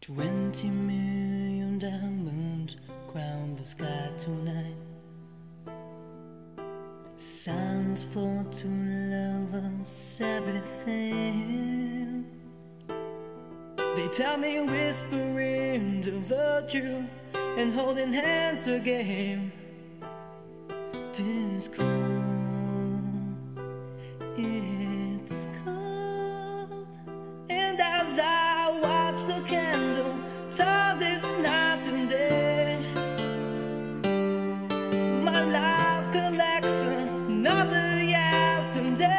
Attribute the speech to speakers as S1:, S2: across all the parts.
S1: 20 million diamonds crown the sky tonight. Silence for two lovers, everything. They tell me whispering to virtue and holding hands a game. This cold, it's cold. And as I watch the candle turn this night and day, my life collects another yesterday.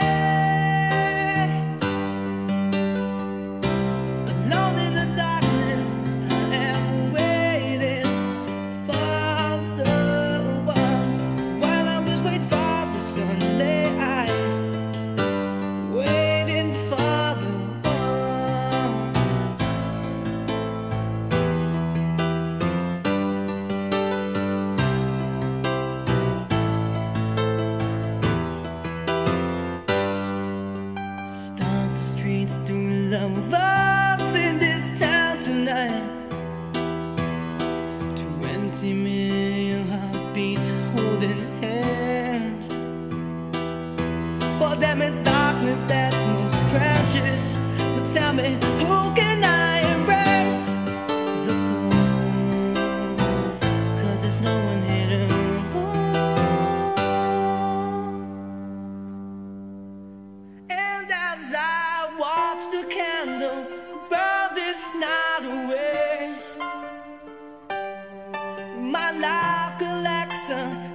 S1: Alone in the darkness, I am waiting for the one. While I was waiting for the Sunday, I waiting for the stalk the streets through love of us in this town tonight. 20 million heartbeats holding hands. For them it's darkness that's most precious. But tell me, who can I embrace? The cold, 'cause there's no one here to hold. And as I watch the candle burn this night away, my life collects